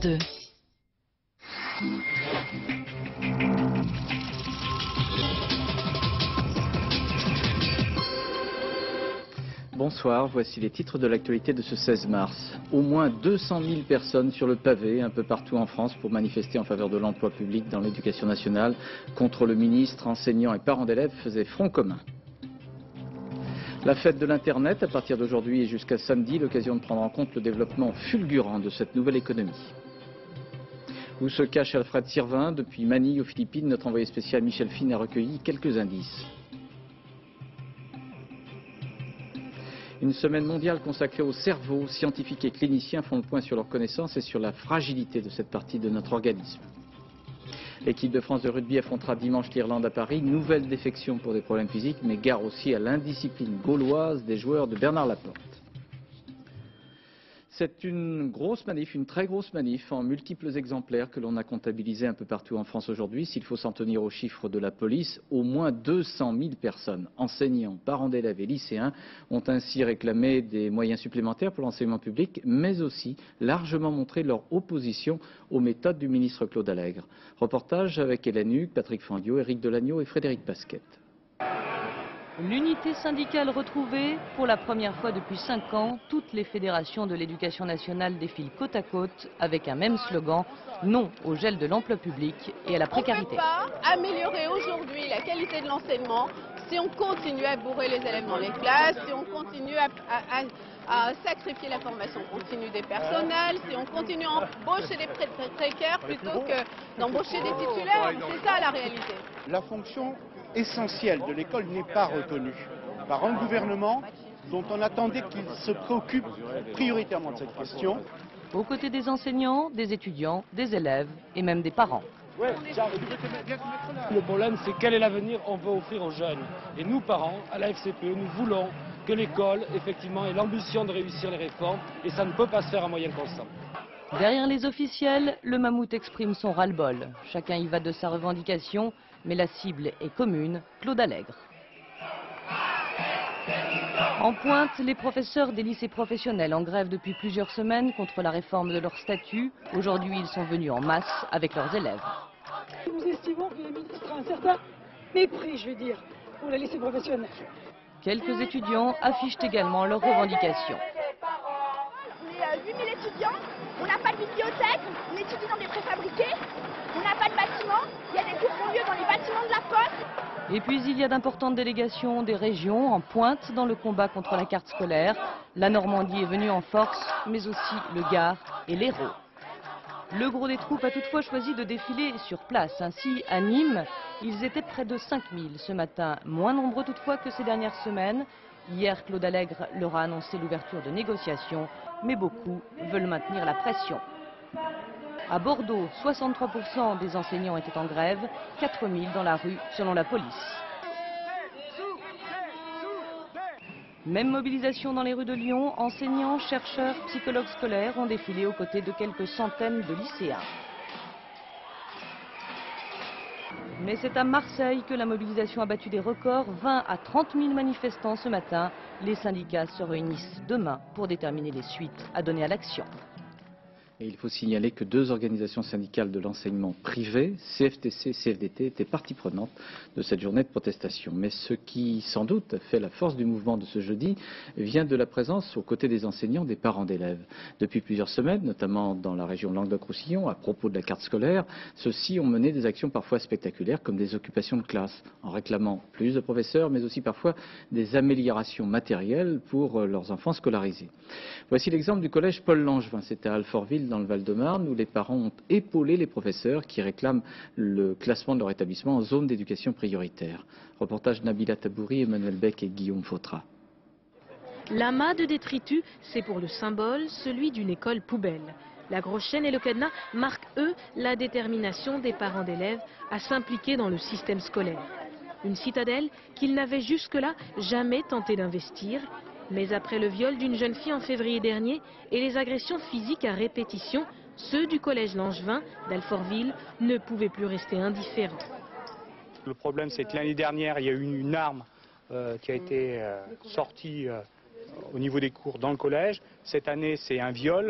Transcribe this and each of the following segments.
2. Bonsoir, voici les titres de l'actualité de ce 16 mars. Au moins 200 000 personnes sur le pavé un peu partout en France pour manifester en faveur de l'emploi public dans l'éducation nationale. Contre le ministre, enseignants et parents d'élèves faisaient front commun. La fête de l'Internet à partir d'aujourd'hui et jusqu'à samedi, l'occasion de prendre en compte le développement fulgurant de cette nouvelle économie. Où se cache Alfred Sirvin? Depuis Manille aux Philippines, notre envoyé spécial Michel Fine a recueilli quelques indices. Une semaine mondiale consacrée au cerveau. Scientifiques et cliniciens font le point sur leurs connaissances et sur la fragilité de cette partie de notre organisme. L'équipe de France de rugby affrontera dimanche l'Irlande à Paris. Nouvelle défection pour des problèmes physiques, mais gare aussi à l'indiscipline gauloise des joueurs de Bernard Laporte. C'est une grosse manif, une très grosse manif en multiples exemplaires que l'on a comptabilisé un peu partout en France aujourd'hui. S'il faut s'en tenir aux chiffres de la police, au moins 200 000 personnes, enseignants, parents d'élèves et lycéens, ont ainsi réclamé des moyens supplémentaires pour l'enseignement public, mais aussi largement montré leur opposition aux méthodes du ministre Claude Allègre. Reportage avec Hélène Hugues, Patrick Fandiot, Éric Delagneau et Frédéric Pasquette. L'unité syndicale retrouvée, pour la première fois depuis 5 ans, toutes les fédérations de l'éducation nationale défilent côte à côte avec un même slogan, non au gel de l'emploi public et à la précarité. On ne peut pas améliorer aujourd'hui la qualité de l'enseignement si on continue à bourrer les élèves dans les classes, si on continue à sacrifier la formation continue des personnels, si on continue à embaucher des précaires plutôt que d'embaucher des titulaires. C'est ça la réalité. La fonction essentielle de l'école n'est pas reconnue par un gouvernement dont on attendait qu'il se préoccupe prioritairement de cette question. Aux côtés des enseignants, des étudiants, des élèves et même des parents. Le problème, c'est quel est l'avenir on veut offrir aux jeunes. Et nous, parents, à la FCPE, nous voulons que l'école, effectivement, ait l'ambition de réussir les réformes et ça ne peut pas se faire à moyen constant. Derrière les officiels, le mammouth exprime son ras-le-bol. Chacun y va de sa revendication, mais la cible est commune, Claude Allègre. En pointe, les professeurs des lycées professionnels en grève depuis plusieurs semaines contre la réforme de leur statut. Aujourd'hui, ils sont venus en masse avec leurs élèves. Nous estimons que le ministre a un certain mépris, je vais dire, pour les lycées professionnels. Quelques étudiants affichent également leurs revendications. On est 8000 étudiants, on n'a pas de bibliothèque, on étudie dans des préfabriqués, on n'a pas de bâtiment, il y a des cours qui ont lieu dans les bâtiments de la poste. Et puis il y a d'importantes délégations des régions en pointe dans le combat contre la carte scolaire. La Normandie est venue en force, mais aussi le Gard et l'Hérault. Le gros des troupes a toutefois choisi de défiler sur place. Ainsi, à Nîmes, ils étaient près de 5000 ce matin, moins nombreux toutefois que ces dernières semaines. Hier, Claude Allègre leur a annoncé l'ouverture de négociations, mais beaucoup veulent maintenir la pression. À Bordeaux, 63% des enseignants étaient en grève, 4000 dans la rue selon la police. Même mobilisation dans les rues de Lyon, enseignants, chercheurs, psychologues scolaires ont défilé aux côtés de quelques centaines de lycéens. Mais c'est à Marseille que la mobilisation a battu des records, 20 à 30 000 manifestants ce matin. Les syndicats se réunissent demain pour déterminer les suites à donner à l'action. Et il faut signaler que 2 organisations syndicales de l'enseignement privé, CFTC et CFDT, étaient partie prenante de cette journée de protestation. Mais ce qui, sans doute, fait la force du mouvement de ce jeudi vient de la présence, aux côtés des enseignants, des parents d'élèves. Depuis plusieurs semaines, notamment dans la région Languedoc-Roussillon, à propos de la carte scolaire, ceux-ci ont mené des actions parfois spectaculaires, comme des occupations de classe, en réclamant plus de professeurs, mais aussi parfois des améliorations matérielles pour leurs enfants scolarisés. Voici l'exemple du collège Paul Langevin, c'était à Alfortville, dans le Val-de-Marne, où les parents ont épaulé les professeurs qui réclament le classement de leur établissement en zone d'éducation prioritaire. Reportage Nabila Tabouri, Emmanuel Beck et Guillaume Fautra. L'amas de détritus, c'est pour le symbole celui d'une école poubelle. La grosse chaîne et le cadenas marquent, eux, la détermination des parents d'élèves à s'impliquer dans le système scolaire. Une citadelle qu'ils n'avaient jusque-là jamais tenté d'investir. Mais après le viol d'une jeune fille en février dernier et les agressions physiques à répétition, ceux du collège Langevin d'Alfortville ne pouvaient plus rester indifférents. Le problème, c'est que l'année dernière, il y a eu une arme qui a été sortie au niveau des cours dans le collège. Cette année, c'est un viol.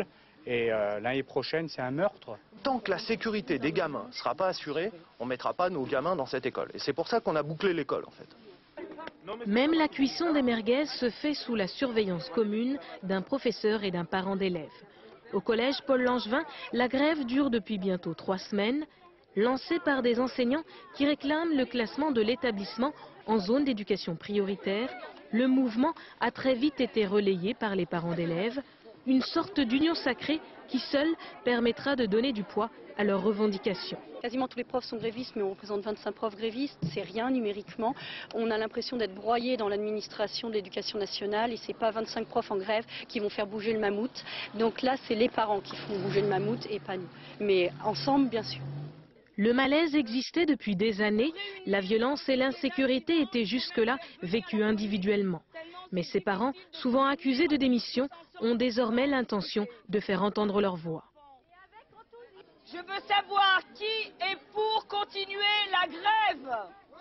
Et l'année prochaine, c'est un meurtre. Tant que la sécurité des gamins ne sera pas assurée, on ne mettra pas nos gamins dans cette école. Et c'est pour ça qu'on a bouclé l'école en fait. Même la cuisson des merguez se fait sous la surveillance commune d'un professeur et d'un parent d'élève. Au collège Paul Langevin, la grève dure depuis bientôt 3 semaines, lancée par des enseignants qui réclament le classement de l'établissement en zone d'éducation prioritaire. Le mouvement a très vite été relayé par les parents d'élèves, une sorte d'union sacrée qui seule permettra de donner du poids à leurs revendications. Quasiment tous les profs sont grévistes, mais on représente 25 profs grévistes, c'est rien numériquement. On a l'impression d'être broyé dans l'administration de l'éducation nationale et c'est pas 25 profs en grève qui vont faire bouger le mammouth. Donc là, c'est les parents qui font bouger le mammouth et pas nous. Mais ensemble, bien sûr. Le malaise existait depuis des années, la violence et l'insécurité étaient jusque-là vécues individuellement. Mais ces parents, souvent accusés de démission, ont désormais l'intention de faire entendre leur voix. Je veux savoir qui est pour continuer la grève.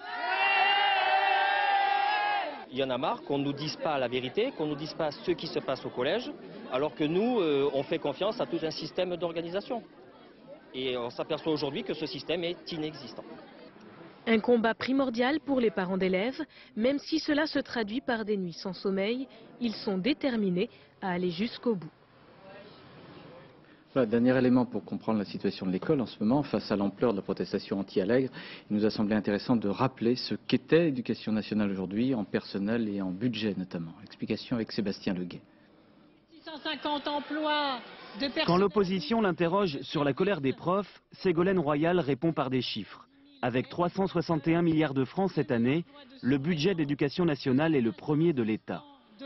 Il y en a marre qu'on ne nous dise pas la vérité, qu'on ne nous dise pas ce qui se passe au collège, alors que nous, on fait confiance à tout un système d'organisation. Et on s'aperçoit aujourd'hui que ce système est inexistant. Un combat primordial pour les parents d'élèves, même si cela se traduit par des nuits sans sommeil, ils sont déterminés à aller jusqu'au bout. Voilà, dernier élément pour comprendre la situation de l'école en ce moment, face à l'ampleur de la protestation anti-Allègre, il nous a semblé intéressant de rappeler ce qu'était l'éducation nationale aujourd'hui, en personnel et en budget notamment. Explication avec Sébastien Leguet. 650 emplois de personnel. Quand l'opposition l'interroge sur la colère des profs, Ségolène Royal répond par des chiffres. Avec 361 milliards de francs cette année, le budget d'éducation nationale est le premier de l'État.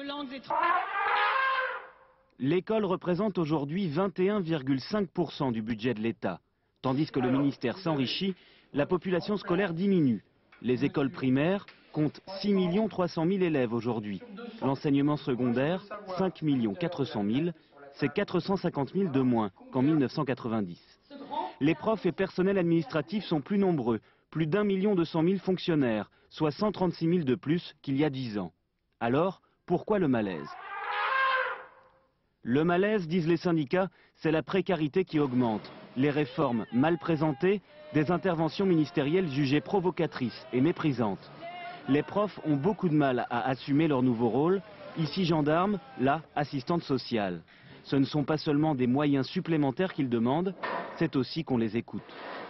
L'école représente aujourd'hui 21,5% du budget de l'État. Tandis que le ministère s'enrichit, la population scolaire diminue. Les écoles primaires comptent 6 300 000 élèves aujourd'hui. L'enseignement secondaire, 5 400 000, c'est 450 000 de moins qu'en 1990. Les profs et personnels administratifs sont plus nombreux, plus d'1 200 000 fonctionnaires, soit 136 000 de plus qu'il y a 10 ans. Alors, pourquoi le malaise ? Le malaise, disent les syndicats, c'est la précarité qui augmente, les réformes mal présentées, des interventions ministérielles jugées provocatrices et méprisantes. Les profs ont beaucoup de mal à assumer leur nouveau rôle, ici gendarme, là assistante sociale. Ce ne sont pas seulement des moyens supplémentaires qu'ils demandent, c'est aussi qu'on les écoute.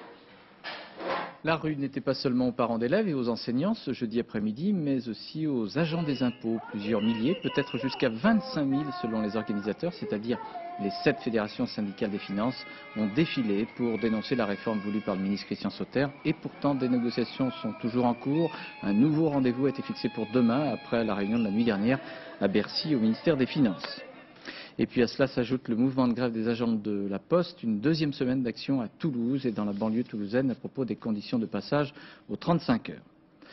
La rue n'était pas seulement aux parents d'élèves et aux enseignants ce jeudi après-midi, mais aussi aux agents des impôts. Plusieurs milliers, peut-être jusqu'à 25 000 selon les organisateurs, c'est-à-dire les 7 fédérations syndicales des finances, ont défilé pour dénoncer la réforme voulue par le ministre Christian Sauter. Et pourtant, des négociations sont toujours en cours. Un nouveau rendez-vous a été fixé pour demain, après la réunion de la nuit dernière à Bercy, au ministère des Finances. Et puis à cela s'ajoute le mouvement de grève des agents de la Poste, une deuxième semaine d'action à Toulouse et dans la banlieue toulousaine à propos des conditions de passage aux 35 heures.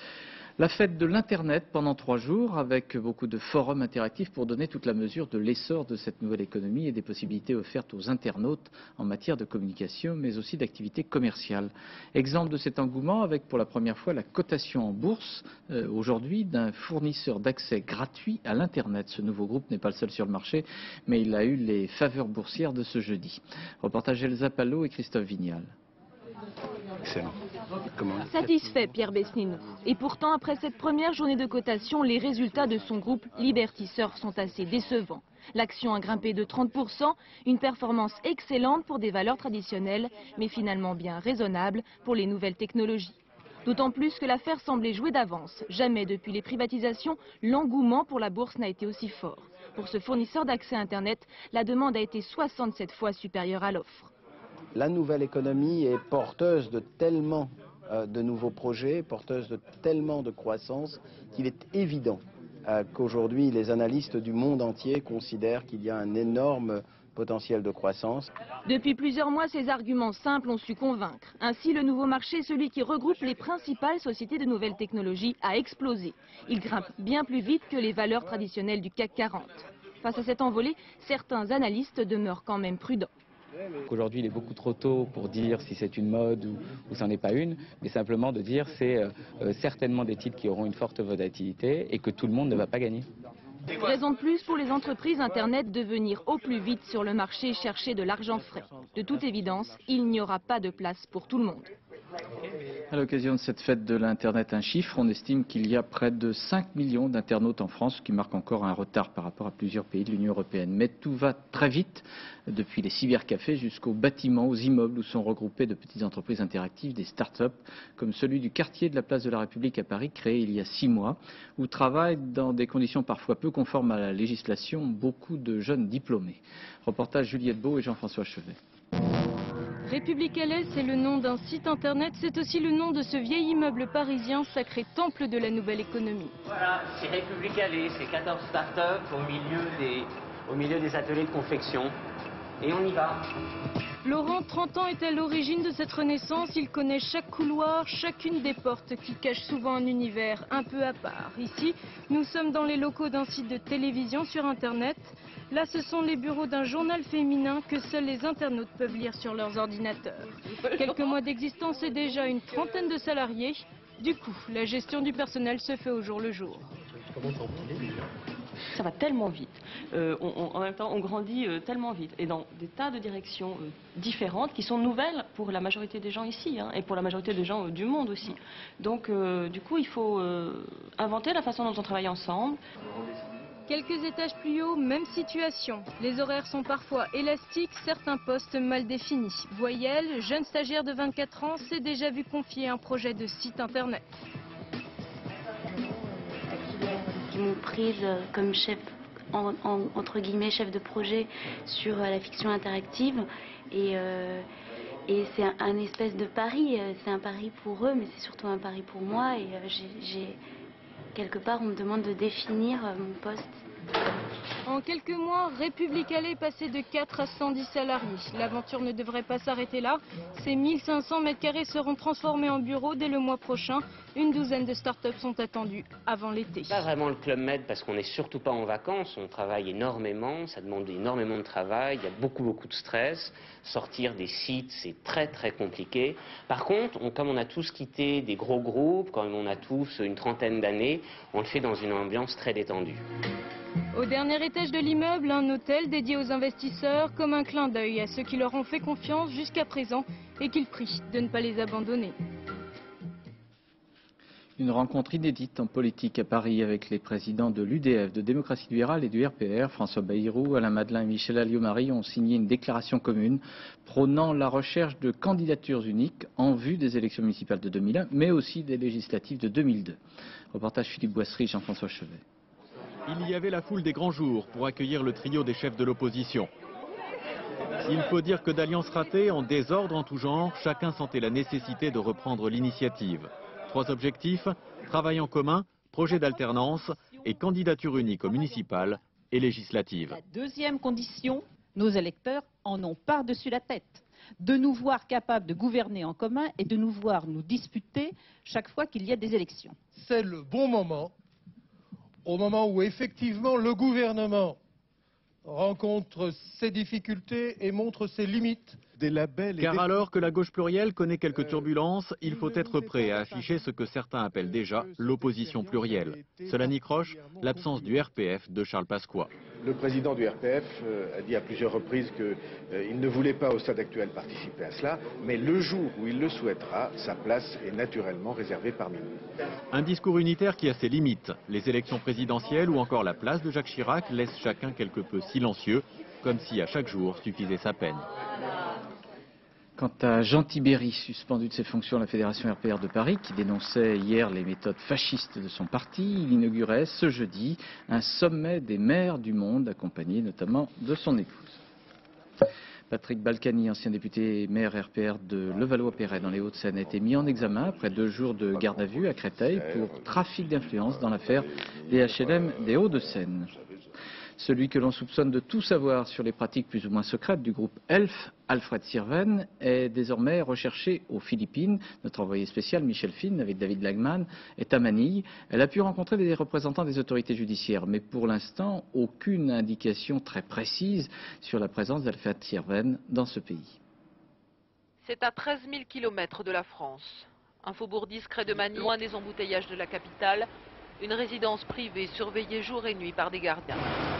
La fête de l'Internet pendant 3 jours avec beaucoup de forums interactifs pour donner toute la mesure de l'essor de cette nouvelle économie et des possibilités offertes aux internautes en matière de communication mais aussi d'activités commerciales. Exemple de cet engouement avec pour la première fois la cotation en bourse aujourd'hui d'un fournisseur d'accès gratuit à l'Internet. Ce nouveau groupe n'est pas le seul sur le marché mais il a eu les faveurs boursières de ce jeudi. Reportage Elsa Palot et Christophe Vignal. Excellent. Satisfait Pierre Besninou. Et pourtant, après cette première journée de cotation, les résultats de son groupe Liberty Surf sont assez décevants. L'action a grimpé de 30%, une performance excellente pour des valeurs traditionnelles, mais finalement bien raisonnable pour les nouvelles technologies. D'autant plus que l'affaire semblait jouer d'avance. Jamais depuis les privatisations, l'engouement pour la bourse n'a été aussi fort. Pour ce fournisseur d'accès Internet, la demande a été 67 fois supérieure à l'offre. La nouvelle économie est porteuse de tellement de nouveaux projets, porteuse de tellement de croissance qu'il est évident qu'aujourd'hui les analystes du monde entier considèrent qu'il y a un énorme potentiel de croissance. Depuis plusieurs mois, ces arguments simples ont su convaincre. Ainsi, le nouveau marché, celui qui regroupe les principales sociétés de nouvelles technologies, a explosé. Il grimpe bien plus vite que les valeurs traditionnelles du CAC 40. Face à cette envolée, certains analystes demeurent quand même prudents. Aujourd'hui, il est beaucoup trop tôt pour dire si c'est une mode ou ça n'est pas une, mais simplement de dire c'est certainement des titres qui auront une forte volatilité et que tout le monde ne va pas gagner. Raison de plus pour les entreprises Internet de venir au plus vite sur le marché chercher de l'argent frais. De toute évidence, il n'y aura pas de place pour tout le monde. À l'occasion de cette fête de l'Internet, un chiffre, on estime qu'il y a près de 5 millions d'internautes en France, ce qui marque encore un retard par rapport à plusieurs pays de l'Union européenne. Mais tout va très vite, depuis les cybercafés jusqu'aux bâtiments, aux immeubles où sont regroupées de petites entreprises interactives, des start-up, comme celui du quartier de la Place de la République à Paris, créé il y a 6 mois, où travaillent dans des conditions parfois peu conformes à la législation beaucoup de jeunes diplômés. Reportage Juliette Beau et Jean-François Chevet. République LS, c'est le nom d'un site internet, c'est aussi le nom de ce vieil immeuble parisien, sacré temple de la nouvelle économie. Voilà, c'est République LS, c'est 14 start-up au milieu des ateliers de confection. Et on y va. Laurent, 30 ans, est à l'origine de cette renaissance. Il connaît chaque couloir, chacune des portes qui cachent souvent un univers un peu à part. Ici, nous sommes dans les locaux d'un site de télévision sur Internet. Là, ce sont les bureaux d'un journal féminin que seuls les internautes peuvent lire sur leurs ordinateurs. Quelques mois d'existence et déjà une trentaine de salariés. Du coup, la gestion du personnel se fait au jour le jour. Ça va tellement vite. En même temps, on grandit tellement vite. Et dans des tas de directions différentes qui sont nouvelles pour la majorité des gens ici, hein, et pour la majorité des gens du monde aussi. Donc, du coup, il faut inventer la façon dont on travaille ensemble. Quelques étages plus haut, même situation. Les horaires sont parfois élastiques, certains postes mal définis. Voyelle, jeune stagiaire de 24 ans, s'est déjà vu confier un projet de site internet. Ils m'ont prise comme chef, entre guillemets, chef de projet sur la fiction interactive. Et c'est un espèce de pari. C'est un pari pour eux, mais c'est surtout un pari pour moi. Et quelque part, on me demande de définir mon poste. En quelques mois, République LS est passée de 4 à 110 salariés. L'aventure ne devrait pas s'arrêter là. Ces 1500 mètres carrés seront transformés en bureaux dès le mois prochain. Une douzaine de start-up sont attendues avant l'été. Pas vraiment le Club Med parce qu'on n'est surtout pas en vacances. On travaille énormément, ça demande énormément de travail. Il y a beaucoup de stress. Sortir des sites, c'est très compliqué. Par contre, comme on a tous quitté des gros groupes, comme on a tous une trentaine d'années, on le fait dans une ambiance très détendue. Au dernier étage de l'immeuble, un hôtel dédié aux investisseurs, comme un clin d'œil à ceux qui leur ont fait confiance jusqu'à présent et qu'ils prient de ne pas les abandonner. Une rencontre inédite en politique à Paris avec les présidents de l'UDF, de Démocratie libérale et du RPR. François Bayrou, Alain Madelin et Michel Alliot-Marie ont signé une déclaration commune prônant la recherche de candidatures uniques en vue des élections municipales de 2001, mais aussi des législatives de 2002. Reportage Philippe Boisserie, Jean-François Chevet. Il y avait la foule des grands jours pour accueillir le trio des chefs de l'opposition. Il faut dire que d'alliances ratées, en désordre en tout genre, chacun sentait la nécessité de reprendre l'initiative. 3 objectifs, travail en commun, projet d'alternance et candidature unique aux municipales et législatives. La deuxième condition, nos électeurs en ont par-dessus la tête. De nous voir capables de gouverner en commun et de nous voir nous disputer chaque fois qu'il y a des élections. C'est le bon moment, au moment où effectivement le gouvernement rencontre ses difficultés et montre ses limites. Car alors que la gauche plurielle connaît quelques turbulences, il faut être prêt à afficher ce que certains appellent déjà l'opposition plurielle. Cela n'y croche l'absence du RPF de Charles Pasqua. Le président du RPF a dit à plusieurs reprises qu'il ne voulait pas au stade actuel participer à cela, mais le jour où il le souhaitera, sa place est naturellement réservée parmi nous. Un discours unitaire qui a ses limites. Les élections présidentielles ou encore la place de Jacques Chirac laissent chacun quelque peu silencieux, comme si à chaque jour suffisait sa peine. Quant à Jean Tibéry, suspendu de ses fonctions à la Fédération RPR de Paris, qui dénonçait hier les méthodes fascistes de son parti, il inaugurait ce jeudi un sommet des maires du monde, accompagné notamment de son épouse. Patrick Balkany, ancien député maire RPR de Levallois-Perret dans les Hauts-de-Seine, a été mis en examen après 2 jours de garde à vue à Créteil pour trafic d'influence dans l'affaire des HLM des Hauts-de-Seine. Celui que l'on soupçonne de tout savoir sur les pratiques plus ou moins secrètes du groupe ELF, Alfred Sirven, est désormais recherché aux Philippines. Notre envoyé spécial, Michel Finn, avec David Lagman, est à Manille. Elle a pu rencontrer des représentants des autorités judiciaires, mais pour l'instant, aucune indication très précise sur la présence d'Alfred Sirven dans ce pays. C'est à 13 000 km de la France. Un faubourg discret de Manille, loin des embouteillages de la capitale. une résidence privée surveillée jour et nuit par des gardiens.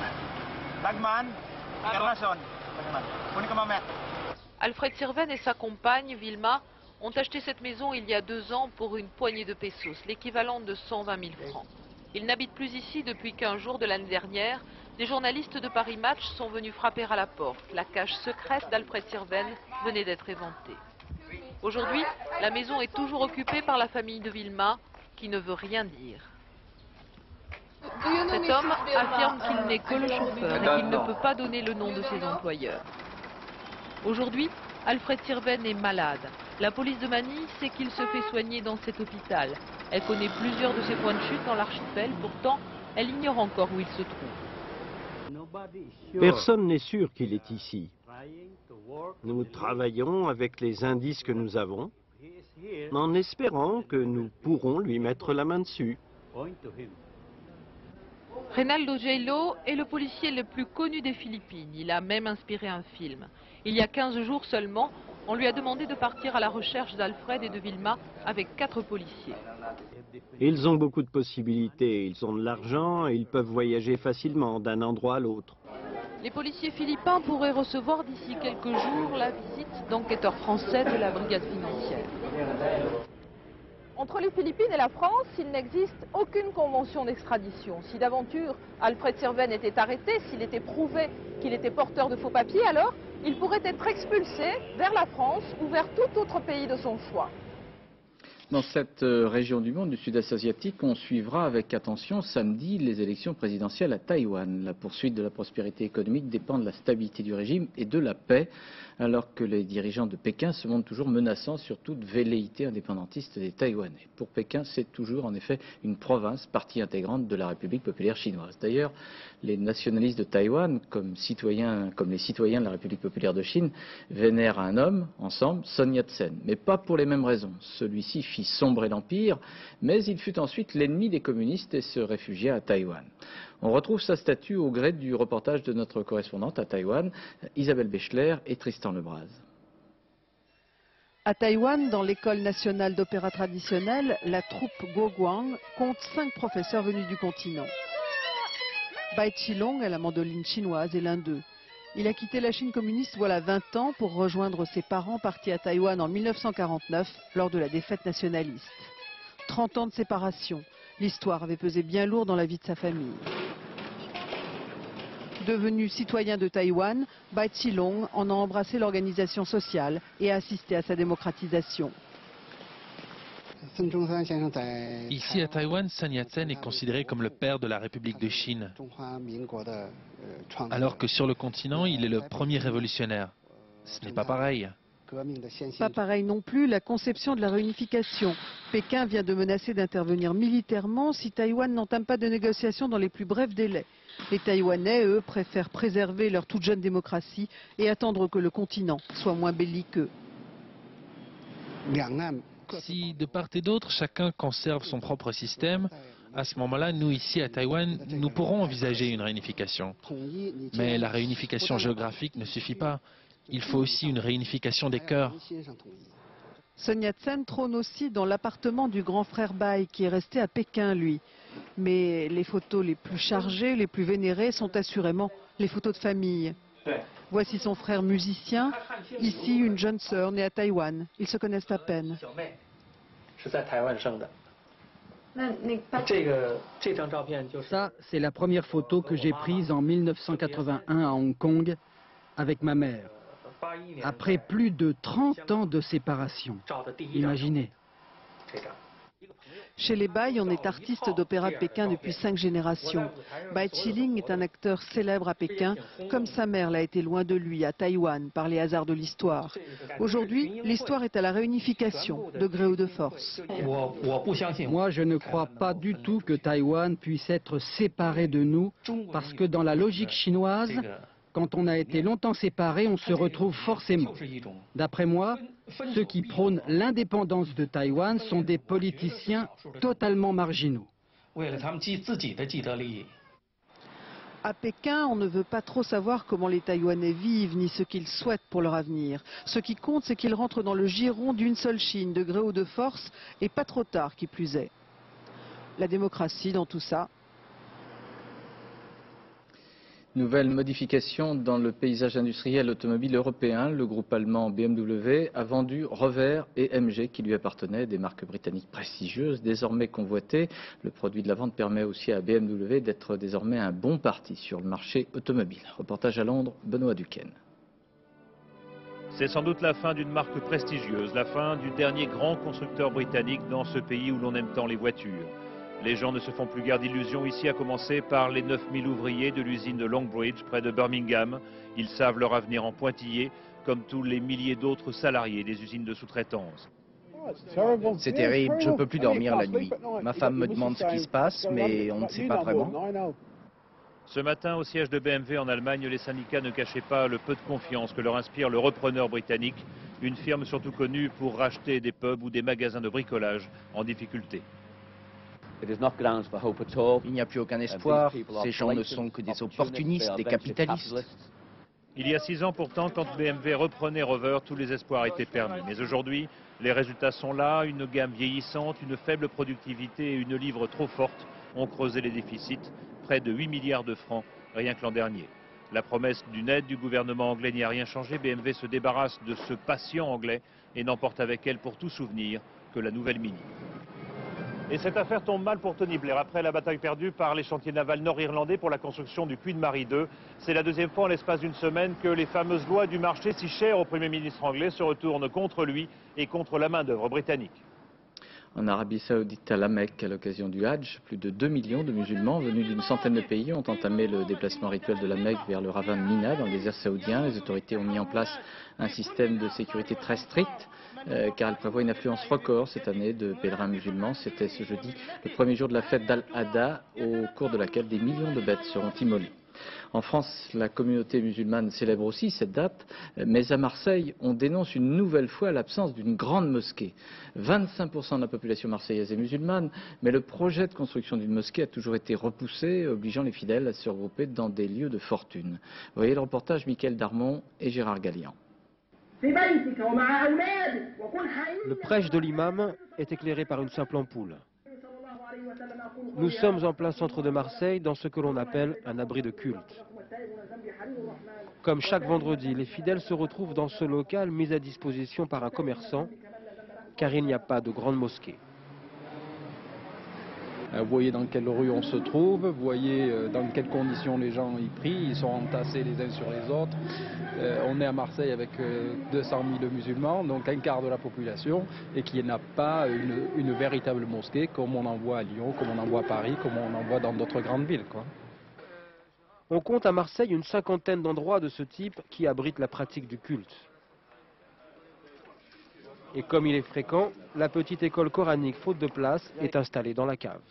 Alfred Sirven et sa compagne, Vilma, ont acheté cette maison il y a 2 ans pour une poignée de pesos, l'équivalent de 120 000 francs. Ils n'habitent plus ici depuis 15 jours de l'année dernière. Des journalistes de Paris Match sont venus frapper à la porte. La cage secrète d'Alfred Sirven venait d'être éventée. Aujourd'hui, la maison est toujours occupée par la famille de Vilma, qui ne veut rien dire. Cet homme affirme qu'il n'est que le chauffeur et qu'il ne peut pas donner le nom de ses employeurs. Aujourd'hui, Alfred Sirven est malade. La police de Manille sait qu'il se fait soigner dans cet hôpital. Elle connaît plusieurs de ses points de chute dans l'archipel, pourtant, elle ignore encore où il se trouve. Personne n'est sûr qu'il est ici. Nous travaillons avec les indices que nous avons, en espérant que nous pourrons lui mettre la main dessus. Reynaldo Jailo est le policier le plus connu des Philippines. Il a même inspiré un film. Il y a 15 jours seulement, on lui a demandé de partir à la recherche d'Alfred et de Vilma avec 4 policiers. Ils ont beaucoup de possibilités, ils ont de l'argent et ils peuvent voyager facilement d'un endroit à l'autre. Les policiers philippins pourraient recevoir d'ici quelques jours la visite d'enquêteurs français de la brigade financière. Entre les Philippines et la France, il n'existe aucune convention d'extradition. Si d'aventure Alfred Sirven était arrêté, s'il était prouvé qu'il était porteur de faux papiers, alors il pourrait être expulsé vers la France ou vers tout autre pays de son choix. Dans cette région du monde, du sud-est asiatique, on suivra avec attention samedi les élections présidentielles à Taïwan. La poursuite de la prospérité économique dépend de la stabilité du régime et de la paix, alors que les dirigeants de Pékin se montrent toujours menaçants sur toute velléité indépendantiste des Taïwanais. Pour Pékin, c'est toujours en effet une province, partie intégrante de la République populaire chinoise. D'ailleurs, les nationalistes de Taïwan, comme les citoyens de la République populaire de Chine, vénèrent un homme, ensemble, Sun Yat-sen. Mais pas pour les mêmes raisons. Celui-ci fit sombrer l'Empire, mais il fut ensuite l'ennemi des communistes et se réfugia à Taïwan. On retrouve sa statue au gré du reportage de notre correspondante à Taïwan, Isabelle Béchler et Tristan Lebras. À Taïwan, dans l'école nationale d'opéra traditionnelle, la troupe Guoguang compte 5 professeurs venus du continent. Bai Qilong, à la mandoline chinoise, est l'un d'eux. Il a quitté la Chine communiste voilà 20 ans pour rejoindre ses parents partis à Taïwan en 1949 lors de la défaite nationaliste. 30 ans de séparation, l'histoire avait pesé bien lourd dans la vie de sa famille. Devenu citoyen de Taïwan, Bai Qilong en a embrassé l'organisation sociale et a assisté à sa démocratisation. Ici à Taïwan, Sun Yat-sen est considéré comme le père de la République de Chine, alors que sur le continent, il est le premier révolutionnaire. Ce n'est pas pareil. Pas pareil non plus la conception de la réunification. Pékin vient de menacer d'intervenir militairement si Taïwan n'entame pas de négociations dans les plus brefs délais. Les Taïwanais, eux, préfèrent préserver leur toute jeune démocratie et attendre que le continent soit moins belliqueux. Si de part et d'autre, chacun conserve son propre système, à ce moment-là, nous ici à Taïwan, nous pourrons envisager une réunification. Mais la réunification géographique ne suffit pas. Il faut aussi une réunification des cœurs. Sun Yat-sen trône aussi dans l'appartement du grand frère Bai, qui est resté à Pékin, lui. Mais les photos les plus chargées, les plus vénérées, sont assurément les photos de famille. Voici son frère musicien, ici une jeune sœur née à Taïwan. Ils se connaissent à peine. Ça, c'est la première photo que j'ai prise en 1981 à Hong Kong avec ma mère. Après plus de 30 ans de séparation. Imaginez. Chez les Bai, on est artiste d'opéra de Pékin depuis 5 générations. Bai Qilong est un acteur célèbre à Pékin, comme sa mère l'a été loin de lui, à Taïwan, par les hasards de l'histoire. Aujourd'hui, l'histoire est à la réunification, de gré ou de force. Moi, je ne crois pas du tout que Taïwan puisse être séparé de nous, parce que dans la logique chinoise, quand on a été longtemps séparés, on se retrouve forcément. D'après moi, ceux qui prônent l'indépendance de Taïwan sont des politiciens totalement marginaux. À Pékin, on ne veut pas trop savoir comment les Taïwanais vivent, ni ce qu'ils souhaitent pour leur avenir. Ce qui compte, c'est qu'ils rentrent dans le giron d'une seule Chine, de gré ou de force, et pas trop tard, qui plus est. La démocratie dans tout ça. Nouvelle modification dans le paysage industriel automobile européen. Le groupe allemand BMW a vendu Rover et MG qui lui appartenaient, des marques britanniques prestigieuses, désormais convoitées. Le produit de la vente permet aussi à BMW d'être désormais un bon parti sur le marché automobile. Reportage à Londres, Benoît Duquesne. C'est sans doute la fin d'une marque prestigieuse, la fin du dernier grand constructeur britannique dans ce pays où l'on aime tant les voitures. Les gens ne se font plus guère d'illusions ici, à commencer par les 9000 ouvriers de l'usine de Longbridge, près de Birmingham. Ils savent leur avenir en pointillé, comme tous les milliers d'autres salariés des usines de sous-traitance. C'est terrible, je ne peux plus dormir la nuit. Ma femme me demande ce qui se passe, mais on ne sait pas vraiment. Ce matin, au siège de BMW en Allemagne, les syndicats ne cachaient pas le peu de confiance que leur inspire le repreneur britannique, une firme surtout connue pour racheter des pubs ou des magasins de bricolage en difficulté. Il n'y a plus aucun espoir, ces gens ne sont que des opportunistes, des capitalistes. Il y a 6 ans pourtant, quand BMW reprenait Rover, tous les espoirs étaient permis. Mais aujourd'hui, les résultats sont là, une gamme vieillissante, une faible productivité et une livre trop forte ont creusé les déficits, près de 8 milliards de francs, rien que l'an dernier. La promesse d'une aide du gouvernement anglais n'y a rien changé. BMW se débarrasse de ce patient anglais et n'emporte avec elle pour tout souvenir que la nouvelle Mini. Et cette affaire tombe mal pour Tony Blair. Après la bataille perdue par les chantiers navals nord-irlandais pour la construction du Queen Mary 2, c'est la deuxième fois en l'espace d'une semaine que les fameuses lois du marché si chères au Premier ministre anglais se retournent contre lui et contre la main-d'œuvre britannique. En Arabie Saoudite, à la Mecque, à l'occasion du Hajj, plus de 2 millions de musulmans venus d'une centaine de pays ont entamé le déplacement rituel de la Mecque vers le ravin de Mina, dans le désert saoudien. Les autorités ont mis en place un système de sécurité très strict, car elle prévoit une affluence record cette année de pèlerins musulmans. C'était ce jeudi, le premier jour de la fête d'Al-Adha, au cours de laquelle des millions de bêtes seront immolées. En France, la communauté musulmane célèbre aussi cette date, mais à Marseille, on dénonce une nouvelle fois l'absence d'une grande mosquée. 25% de la population marseillaise est musulmane, mais le projet de construction d'une mosquée a toujours été repoussé, obligeant les fidèles à se regrouper dans des lieux de fortune. Voyez le reportage Mickaël Darmon et Gérard Gallian. Le prêche de l'imam est éclairé par une simple ampoule. Nous sommes en plein centre de Marseille, dans ce que l'on appelle un abri de culte. Comme chaque vendredi, les fidèles se retrouvent dans ce local mis à disposition par un commerçant, car il n'y a pas de grande mosquée. Vous voyez dans quelle rue on se trouve, vous voyez dans quelles conditions les gens y prient, ils sont entassés les uns sur les autres. On est à Marseille avec 200 000 musulmans, donc un quart de la population, et qui n'a pas une véritable mosquée comme on en voit à Lyon, comme on en voit à Paris, comme on en voit dans d'autres grandes villes, quoi. On compte à Marseille une cinquantaine d'endroits de ce type qui abritent la pratique du culte. Et comme il est fréquent, la petite école coranique, faute de place, est installée dans la cave.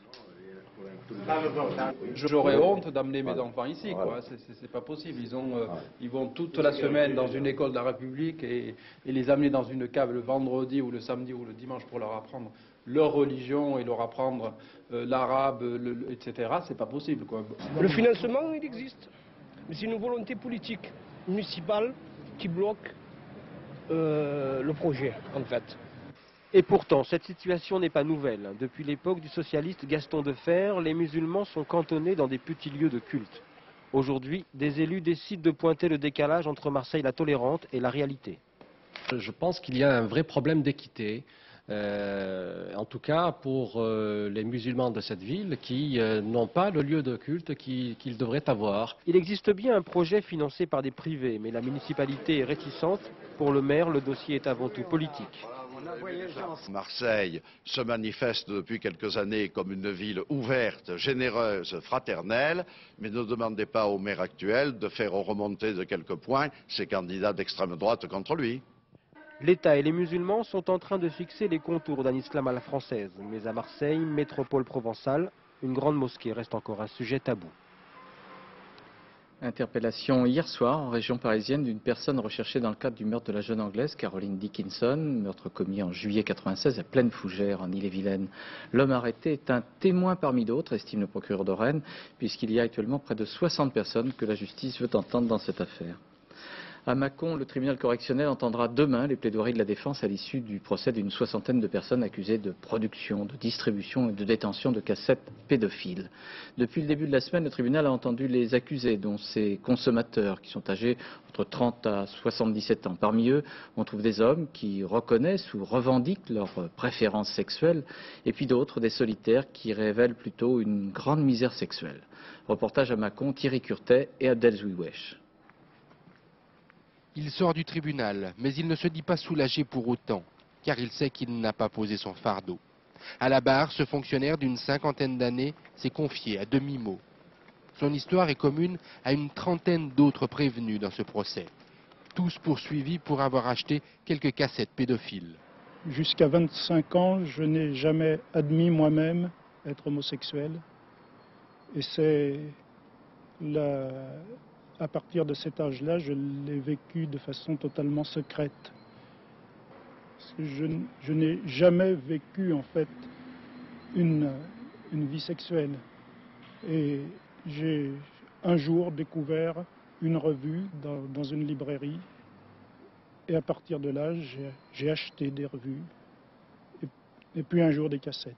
J'aurais honte d'amener mes enfants ici, quoi. C'est pas possible. Ils vont toute la semaine dans une école de la République et les amener dans une cave le vendredi ou le samedi ou le dimanche pour leur apprendre leur religion et leur apprendre l'arabe, etc. C'est pas possible, quoi. Le financement, il existe. Mais c'est une volonté politique municipale qui bloque le projet, en fait. Et pourtant, cette situation n'est pas nouvelle. Depuis l'époque du socialiste Gaston Defferre, les musulmans sont cantonnés dans des petits lieux de culte. Aujourd'hui, des élus décident de pointer le décalage entre Marseille la tolérante et la réalité. Je pense qu'il y a un vrai problème d'équité, en tout cas pour les musulmans de cette ville qui n'ont pas le lieu de culte qu'ils devraient avoir. Il existe bien un projet financé par des privés, mais la municipalité est réticente. Pour le maire, le dossier est avant tout politique. Marseille se manifeste depuis quelques années comme une ville ouverte, généreuse, fraternelle, mais ne demandez pas au maire actuel de faire remonter de quelques points ses candidats d'extrême droite contre lui. L'État et les musulmans sont en train de fixer les contours d'un islam à la française, mais à Marseille, métropole provençale, une grande mosquée reste encore un sujet tabou. Interpellation hier soir en région parisienne d'une personne recherchée dans le cadre du meurtre de la jeune Anglaise Caroline Dickinson, meurtre commis en juillet 1996 à Plaine-Fougère en Ille-et-Vilaine. L'homme arrêté est un témoin parmi d'autres, estime le procureur de Rennes, puisqu'il y a actuellement près de 60 personnes que la justice veut entendre dans cette affaire. À Mâcon, le tribunal correctionnel entendra demain les plaidoiries de la défense à l'issue du procès d'une 60aine de personnes accusées de production, de distribution et de détention de cassettes pédophiles. Depuis le début de la semaine, le tribunal a entendu les accusés, dont ces consommateurs qui sont âgés entre 30 à 77 ans. Parmi eux, on trouve des hommes qui reconnaissent ou revendiquent leurs préférences sexuelles, et puis d'autres, des solitaires qui révèlent plutôt une grande misère sexuelle. Reportage à Mâcon, Thierry Curtet et Abdel Zouiwesh. Il sort du tribunal, mais il ne se dit pas soulagé pour autant, car il sait qu'il n'a pas posé son fardeau. À la barre, ce fonctionnaire d'une 50aine d'années s'est confié à demi-mot. Son histoire est commune à une 30aine d'autres prévenus dans ce procès, tous poursuivis pour avoir acheté quelques cassettes pédophiles. Jusqu'à 25 ans, je n'ai jamais admis moi-même être homosexuel. Et c'est à partir de cet âge-là, je l'ai vécu de façon totalement secrète. Parce que je n'ai jamais vécu en fait une vie sexuelle. Et j'ai un jour découvert une revue dans une librairie. Et à partir de là, j'ai acheté des revues. Et puis un jour des cassettes.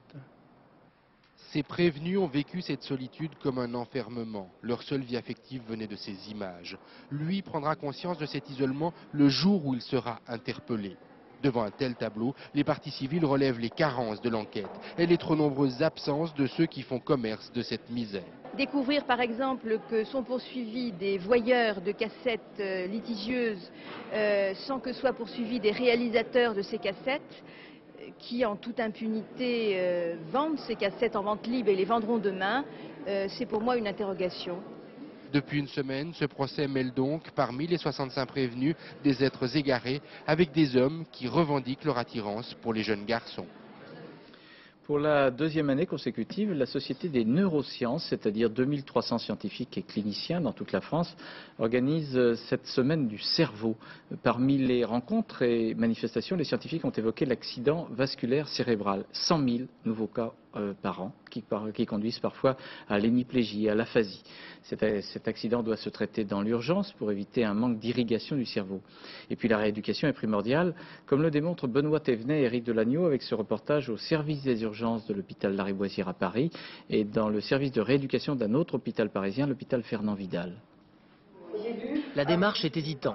Ces prévenus ont vécu cette solitude comme un enfermement. Leur seule vie affective venait de ces images. Lui prendra conscience de cet isolement le jour où il sera interpellé. Devant un tel tableau, les parties civiles relèvent les carences de l'enquête et les trop nombreuses absences de ceux qui font commerce de cette misère. Découvrir par exemple que sont poursuivis des voyeurs de cassettes litigieuses sans que soient poursuivis des réalisateurs de ces cassettes, qui en toute impunité vendent ces cassettes en vente libre et les vendront demain, c'est pour moi une interrogation. Depuis une semaine, ce procès mêle donc, parmi les 65 prévenus, des êtres égarés avec des hommes qui revendiquent leur attirance pour les jeunes garçons. Pour la deuxième année consécutive, la Société des neurosciences, c'est-à-dire 2300 scientifiques et cliniciens dans toute la France, organise cette semaine du cerveau. Parmi les rencontres et manifestations, les scientifiques ont évoqué l'accident vasculaire cérébral. 100 000 nouveaux cas par an qui conduisent parfois à l'hémiplégie, à l'aphasie. Cet accident doit se traiter dans l'urgence pour éviter un manque d'irrigation du cerveau. Et puis la rééducation est primordiale, comme le démontrent Benoît Thévenet et Éric Delagneau avec ce reportage au service des urgences de l'hôpital Lariboisière à Paris et dans le service de rééducation d'un autre hôpital parisien, l'hôpital Fernand Vidal. La démarche est hésitante.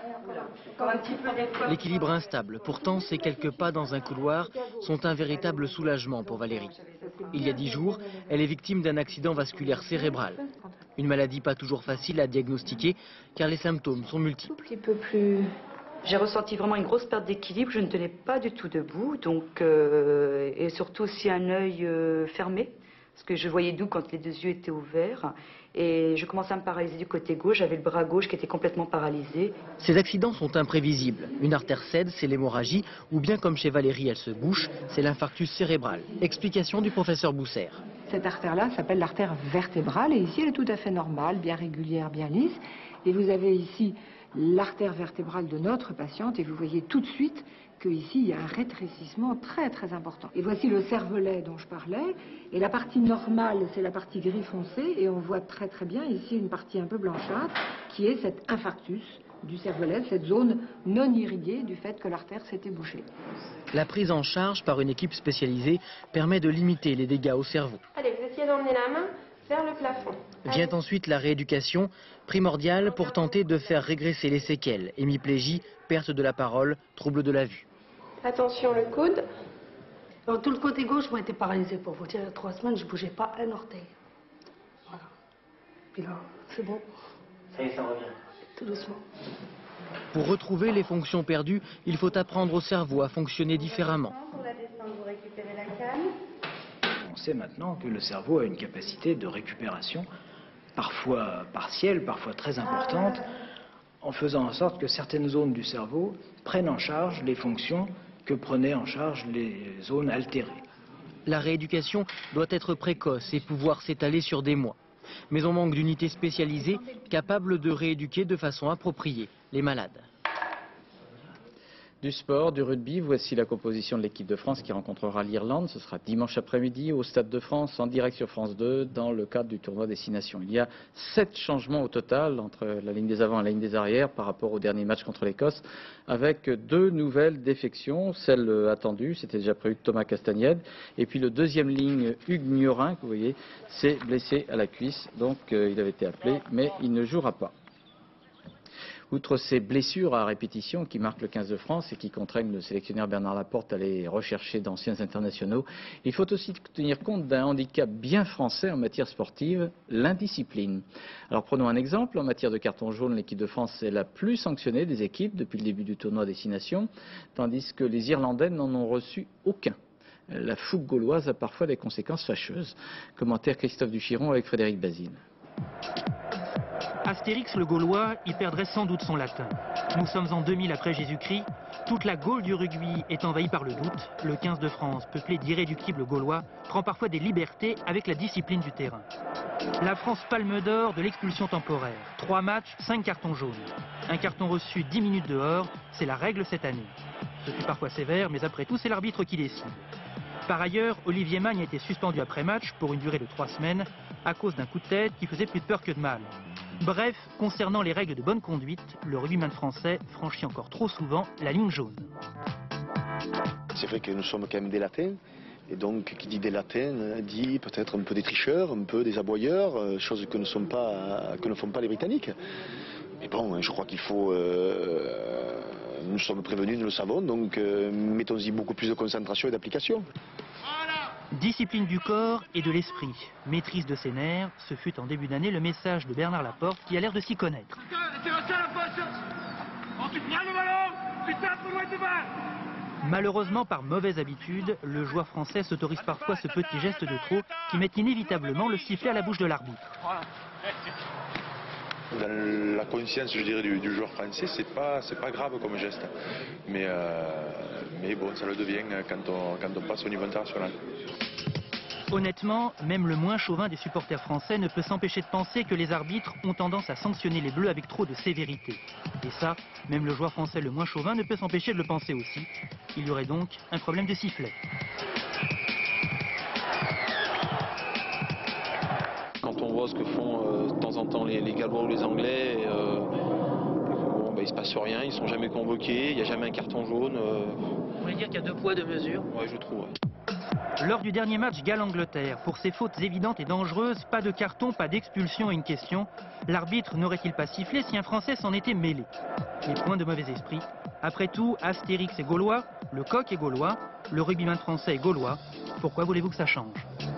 L'équilibre instable. Pourtant, ces quelques pas dans un couloir sont un véritable soulagement pour Valérie. Il y a 10 jours, elle est victime d'un accident vasculaire cérébral. Une maladie pas toujours facile à diagnostiquer car les symptômes sont multiples. J'ai ressenti vraiment une grosse perte d'équilibre, je ne tenais pas du tout debout, et surtout aussi un œil fermé, parce que je voyais d'où quand les deux yeux étaient ouverts, et je commençais à me paralyser du côté gauche, j'avais le bras gauche qui était complètement paralysé. Ces accidents sont imprévisibles. Une artère cède, c'est l'hémorragie, ou bien comme chez Valérie, elle se bouche, c'est l'infarctus cérébral. Explication du professeur Boussert. Cette artère-là s'appelle l'artère vertébrale, et ici elle est tout à fait normale, bien régulière, bien lisse, et vous avez ici l'artère vertébrale de notre patiente et vous voyez tout de suite qu'ici il y a un rétrécissement très très important. Et voici le cervelet dont je parlais et la partie normale c'est la partie gris foncé et on voit très très bien ici une partie un peu blanchâtre qui est cet infarctus du cervelet, cette zone non irriguée du fait que l'artère s'était bouchée. La prise en charge par une équipe spécialisée permet de limiter les dégâts au cerveau. Allez, vous essayez d'emmener la main vers le plafond. Vient ensuite la rééducation, primordiale pour tenter de faire régresser les séquelles, hémiplégie, perte de la parole, trouble de la vue. Attention le coude. Alors, tout le côté gauche m'a été paralysé pour vous dire, il y a 3 semaines, je ne bougeais pas un orteil. Voilà. Puis là, c'est bon. Ça y est, ça revient. Tout doucement. Pour retrouver les fonctions perdues, il faut apprendre au cerveau à fonctionner différemment. Pour la descente, vous récupérez la canne. On sait maintenant que le cerveau a une capacité de récupération, parfois partielle, parfois très importante, en faisant en sorte que certaines zones du cerveau prennent en charge les fonctions que prenaient en charge les zones altérées. La rééducation doit être précoce et pouvoir s'étaler sur des mois. Mais on manque d'unités spécialisées capables de rééduquer de façon appropriée les malades. Du sport, du rugby, voici la composition de l'équipe de France qui rencontrera l'Irlande. Ce sera dimanche après-midi au Stade de France, en direct sur France 2, dans le cadre du tournoi Destination. Il y a 7 changements au total entre la ligne des avants et la ligne des arrières par rapport au dernier match contre l'Écosse, avec 2 nouvelles défections. Celle attendue, c'était déjà prévu de Thomas Castagnède. Et puis le deuxième ligne, Hugues Miorin, que vous voyez, s'est blessé à la cuisse. Donc il avait été appelé, mais il ne jouera pas. Outre ces blessures à répétition qui marquent le 15 de France et qui contraignent le sélectionneur Bernard Laporte à aller rechercher d'anciens internationaux, il faut aussi tenir compte d'un handicap bien français en matière sportive, l'indiscipline. Alors prenons un exemple, en matière de carton jaune, l'équipe de France est la plus sanctionnée des équipes depuis le début du tournoi Destination, tandis que les Irlandais n'en ont reçu aucun. La fougue gauloise a parfois des conséquences fâcheuses. Commentaire Christophe Duchiron avec Frédéric Bazine. Astérix le Gaulois y perdrait sans doute son latin. Nous sommes en 2000 après Jésus-Christ. Toute la Gaule du rugby est envahie par le doute. Le 15 de France, peuplé d'irréductibles Gaulois, prend parfois des libertés avec la discipline du terrain. La France palme d'or de l'expulsion temporaire. 3 matchs, 5 cartons jaunes. Un carton reçu 10 minutes dehors, c'est la règle cette année. Ce fut parfois sévère, mais après tout, c'est l'arbitre qui décide. Par ailleurs, Olivier Magne a été suspendu après match pour une durée de 3 semaines à cause d'un coup de tête qui faisait plus de peur que de mal. Bref, concernant les règles de bonne conduite, le rugbyman français franchit encore trop souvent la ligne jaune. C'est vrai que nous sommes quand même des latins, et donc qui dit des latins dit peut-être un peu des tricheurs, un peu des aboyeurs, chose que ne font pas les Britanniques. Mais bon, je crois qu'il faut... nous sommes prévenus, nous le savons, donc mettons-y beaucoup plus de concentration et d'application. Discipline du corps et de l'esprit, maîtrise de ses nerfs, ce fut en début d'année le message de Bernard Laporte qui a l'air de s'y connaître. Malheureusement, par mauvaise habitude, le joueur français s'autorise parfois ce petit geste de trop qui met inévitablement le sifflet à la bouche de l'arbitre. Dans la conscience, je dirais, du joueur français, c'est pas grave comme geste. Mais bon, ça le devient quand on passe au niveau international. Honnêtement, même le moins chauvin des supporters français ne peut s'empêcher de penser que les arbitres ont tendance à sanctionner les Bleus avec trop de sévérité. Et ça, même le joueur français le moins chauvin ne peut s'empêcher de le penser aussi. Il y aurait donc un problème de sifflet. Quand on voit ce que font de temps en temps les Gallois ou les Anglais, bon, il ne se passe rien, ils ne sont jamais convoqués, il n'y a jamais un carton jaune. Vous voulez dire qu'il y a 2 poids, 2 mesures? Oui, je trouve. Ouais. Lors du dernier match Galles-Angleterre, pour ces fautes évidentes et dangereuses, pas de carton, pas d'expulsion et une question. L'arbitre n'aurait-il pas sifflé si un Français s'en était mêlé? Les points de mauvais esprit. Après tout, Astérix est gaulois, le coq est gaulois, le rugbyman français est gaulois. Pourquoi voulez-vous que ça change?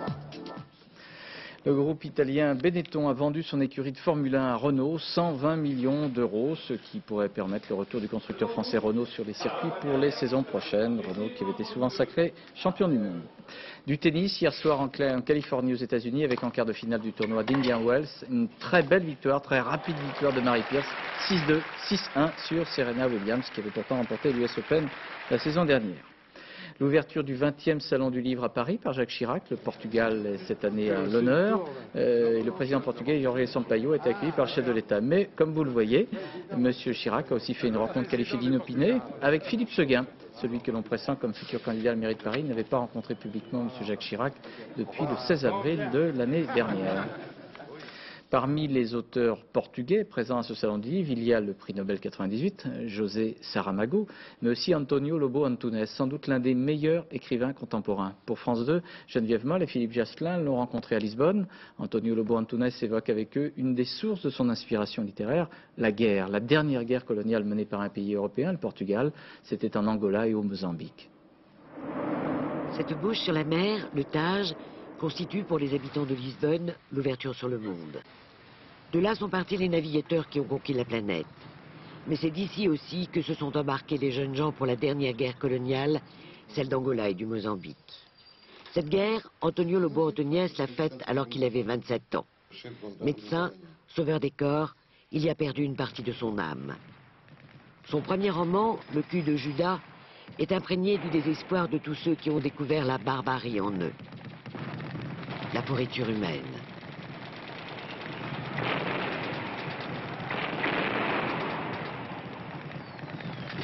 Le groupe italien Benetton a vendu son écurie de Formule 1 à Renault, 120 millions d'euros, ce qui pourrait permettre le retour du constructeur français Renault sur les circuits pour les saisons prochaines. Renault qui avait été souvent sacré champion du monde. Du tennis, hier soir en Californie aux États-Unis, avec en quart de finale du tournoi d'Indian Wells, une très belle victoire, très rapide victoire de Mary Pierce, 6-2, 6-1 sur Serena Williams, qui avait pourtant remporté l'US Open la saison dernière. L'ouverture du 20e Salon du Livre à Paris par Jacques Chirac. Le Portugal est cette année à l'honneur. Et le président portugais, Jorge Sampaio, a été accueilli par le chef de l'État. Mais, comme vous le voyez, M. Chirac a aussi fait une rencontre qualifiée d'inopinée avec Philippe Seguin. Celui que l'on pressent comme futur candidat à la mairie de Paris n'avait pas rencontré publiquement M. Jacques Chirac depuis le 16 avril de l'année dernière. Parmi les auteurs portugais présents à ce salon du livre, il y a le prix Nobel 98, José Saramago, mais aussi Antonio Lobo Antunes, sans doute l'un des meilleurs écrivains contemporains. Pour France 2, Geneviève Moll et Philippe Jasselin l'ont rencontré à Lisbonne. Antonio Lobo Antunes évoque avec eux une des sources de son inspiration littéraire, la guerre, la dernière guerre coloniale menée par un pays européen, le Portugal. C'était en Angola et au Mozambique. Cette bouche sur la mer, le Tage, constitue pour les habitants de Lisbonne l'ouverture sur le monde. De là sont partis les navigateurs qui ont conquis la planète. Mais c'est d'ici aussi que se sont embarqués les jeunes gens pour la dernière guerre coloniale, celle d'Angola et du Mozambique. Cette guerre, Antonio Lobo Antunes l'a faite alors qu'il avait 27 ans. Médecin, sauveur des corps, il y a perdu une partie de son âme. Son premier roman, Le cul de Judas, est imprégné du désespoir de tous ceux qui ont découvert la barbarie en eux. La pourriture humaine.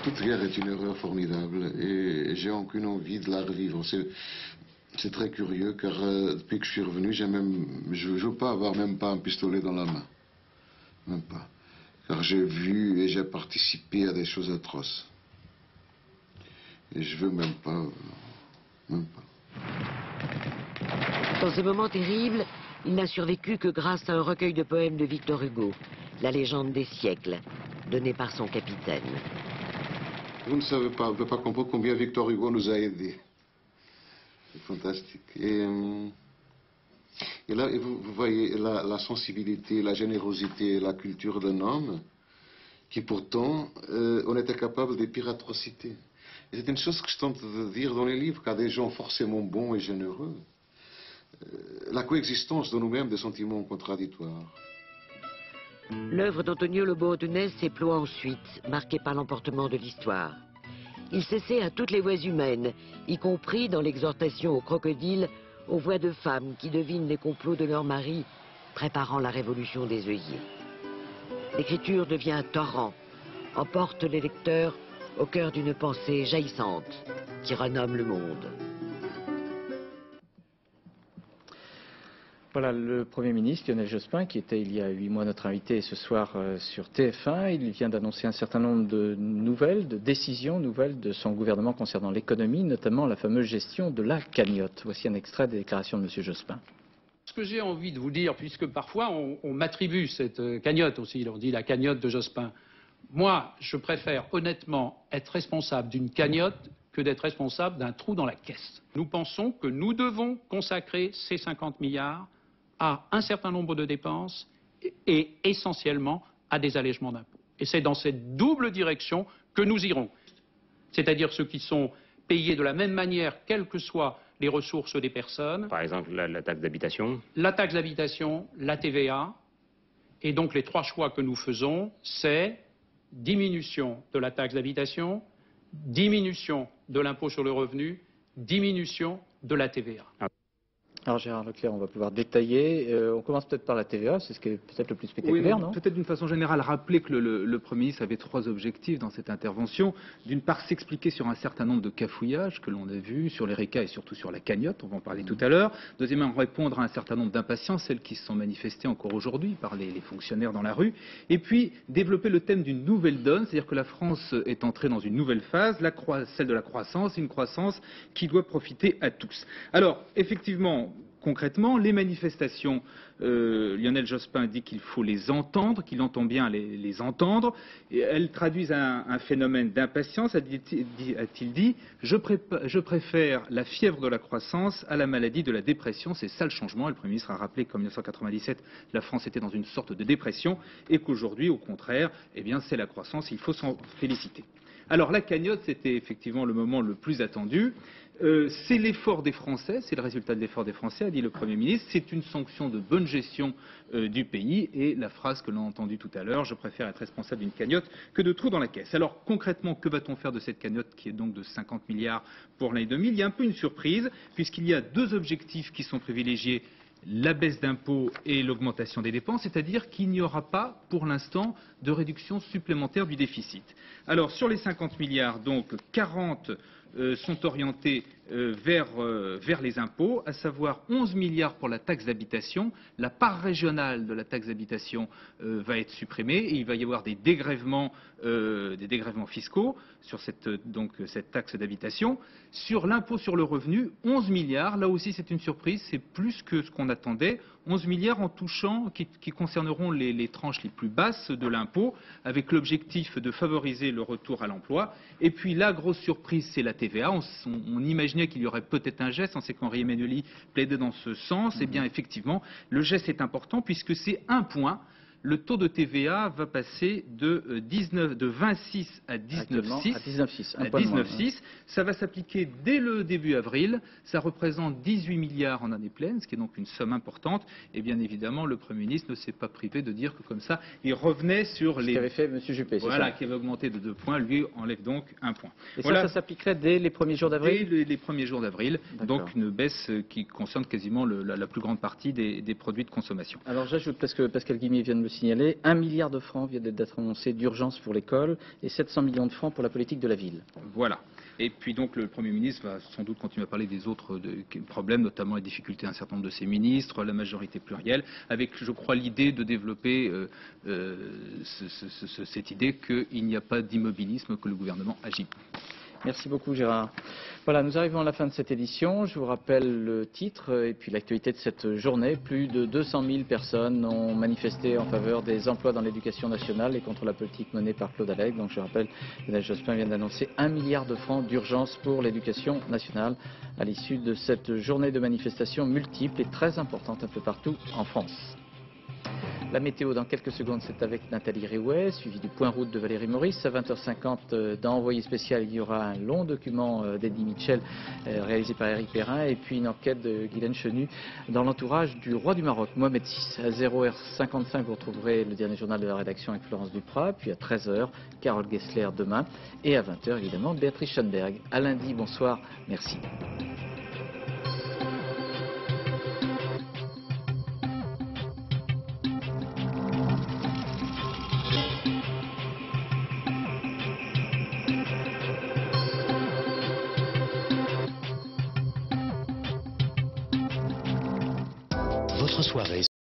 toute guerre est une erreur formidable et j'ai aucune envie de la revivre. C'est très curieux car depuis que je suis revenu, je ne veux pas avoir même pas un pistolet dans la main. Même pas. Car j'ai vu et j'ai participé à des choses atroces. Et je veux même pas. Même pas. Dans ce moment terrible, il n'a survécu que grâce à un recueil de poèmes de Victor Hugo, La légende des siècles, donné par son capitaine. Vous ne savez pas, vous ne pouvez pas comprendre combien Victor Hugo nous a aidés. C'est fantastique. Et là, vous voyez la sensibilité, la générosité, la culture d'un homme qui pourtant, on était capable des pires atrocités. Et c'est une chose que je tente de dire dans les livres, qu'à des gens forcément bons et généreux, la coexistence de nous-mêmes des sentiments contradictoires. L'œuvre d'Antonio Lobo Antunes s'éploie ensuite, marquée par l'emportement de l'histoire. Il s'essaie à toutes les voix humaines, y compris dans l'exhortation aux crocodiles, aux voix de femmes qui devinent les complots de leurs maris, préparant la révolution des œillets. L'écriture devient un torrent, emporte les lecteurs au cœur d'une pensée jaillissante qui renomme le monde. Voilà le Premier ministre Lionel Jospin, qui était il y a 8 mois notre invité ce soir sur TF1. Il vient d'annoncer un certain nombre de nouvelles, de décisions nouvelles de son gouvernement concernant l'économie, notamment la fameuse gestion de la cagnotte. Voici un extrait des déclarations de M. Jospin. Ce que j'ai envie de vous dire, puisque parfois on m'attribue cette cagnotte aussi, on dit la cagnotte de Jospin. Moi, je préfère honnêtement être responsable d'une cagnotte que d'être responsable d'un trou dans la caisse. Nous pensons que nous devons consacrer ces 50 milliards à un certain nombre de dépenses et essentiellement à des allègements d'impôts. Et c'est dans cette double direction que nous irons. C'est-à-dire ceux qui sont payés de la même manière, quelles que soient les ressources des personnes. Par exemple, la taxe d'habitation. La taxe d'habitation, la TVA. Et donc les 3 choix que nous faisons, c'est diminution de la taxe d'habitation, diminution de l'impôt sur le revenu, diminution de la TVA. Alors Gérard Leclerc, on va pouvoir détailler. On commence peut-être par la TVA, c'est ce qui est peut-être le plus spectaculaire, non ? Peut-être d'une façon générale, rappeler que le Premier ministre avait 3 objectifs dans cette intervention. D'une part, s'expliquer sur un certain nombre de cafouillages que l'on a vus sur les RECA et surtout sur la cagnotte, on va en parler tout à l'heure. Deuxièmement, répondre à un certain nombre d'impatiences, celles qui se sont manifestées encore aujourd'hui par les fonctionnaires dans la rue. Et puis, développer le thème d'une nouvelle donne, c'est-à-dire que la France est entrée dans une nouvelle phase, celle de la croissance, une croissance qui doit profiter à tous. Alors, effectivement, concrètement, les manifestations, Lionel Jospin dit qu'il faut les entendre, qu'il entend bien les entendre. Et elles traduisent un phénomène d'impatience, a-t-il dit. Je préfère la fièvre de la croissance à la maladie de la dépression. C'est ça le changement. Et le Premier ministre a rappelé qu'en 1997, la France était dans une sorte de dépression et qu'aujourd'hui, au contraire, eh bien, c'est la croissance. Il faut s'en féliciter. Alors la cagnotte, c'était effectivement le moment le plus attendu. C'est l'effort des Français, c'est le résultat de l'effort des Français, a dit le Premier ministre. C'est une sanction de bonne gestion du pays. Et la phrase que l'on a entendue tout à l'heure, je préfère être responsable d'une cagnotte que de trous dans la caisse. Alors concrètement, que va-t-on faire de cette cagnotte qui est donc de 50 milliards pour l'année 2000 ? Il y a un peu une surprise, puisqu'il y a 2 objectifs qui sont privilégiés. La baisse d'impôts et l'augmentation des dépenses, c'est-à-dire qu'il n'y aura pas, pour l'instant, de réduction supplémentaire du déficit. Alors, sur les 50 milliards, donc, 40 sont orientés vers les impôts, à savoir 11 milliards pour la taxe d'habitation. La part régionale de la taxe d'habitation va être supprimée et il va y avoir des dégrèvements fiscaux sur cette taxe d'habitation. Sur l'impôt sur le revenu, 11 milliards, là aussi c'est une surprise, c'est plus que ce qu'on attendait. 11 milliards en touchant, qui concerneront les tranches les plus basses de l'impôt, avec l'objectif de favoriser le retour à l'emploi. Et puis la grosse surprise, c'est la TVA. On imaginait qu'il y aurait peut-être un geste, on sait qu'Henri Emmanuelli plaidait dans ce sens. Eh bien effectivement, le geste est important puisque c'est 1 point. Le taux de TVA va passer de 26 à 19,6. Ça va s'appliquer dès le début avril. Ça représente 18 milliards en année pleine, ce qui est donc une somme importante. Et bien évidemment, le Premier ministre ne s'est pas privé de dire que comme ça, il revenait sur les... Ce qu'avait fait M. Juppé, c'est voilà, ça. qui avait augmenté de 2 points. Lui enlève donc 1 point. Et voilà. ça s'appliquerait dès les premiers jours d'avril ? Dès les premiers jours d'avril. Donc une baisse qui concerne quasiment la plus grande partie des produits de consommation. Alors j'ajoute, parce que Pascal Guimier vient de me signaler, 1 milliard de francs vient d'être annoncé d'urgence pour l'école et 700 millions de francs pour la politique de la ville. Voilà. Et puis donc le Premier ministre va sans doute continuer à parler des autres problèmes, notamment les difficultés d'un certain nombre de ses ministres, la majorité plurielle, avec, je crois, l'idée de développer cette idée qu'il n'y a pas d'immobilisme, que le gouvernement agit. Merci beaucoup Gérard. Voilà, nous arrivons à la fin de cette édition. Je vous rappelle le titre et puis l'actualité de cette journée. Plus de 200 000 personnes ont manifesté en faveur des emplois dans l'éducation nationale et contre la politique menée par Claude Allègre. Donc je rappelle, Lionel Jospin vient d'annoncer 1 milliard de francs d'urgence pour l'éducation nationale à l'issue de cette journée de manifestations multiples et très importantes un peu partout en France. La météo dans quelques secondes, c'est avec Nathalie Riouet, suivi du point route de Valérie Maurice. À 20h50, dans Envoyé spécial, il y aura un long document d'Eddie Mitchell réalisé par Éric Perrin et puis une enquête de Guylaine Chenu dans l'entourage du roi du Maroc, Mohamed VI. À 0h55, vous retrouverez le dernier journal de la rédaction avec Florence Duprat. Puis à 13h, Carole Gessler demain. Et à 20h, évidemment, Béatrice Schoenberg. À lundi, bonsoir, merci. Votre soirée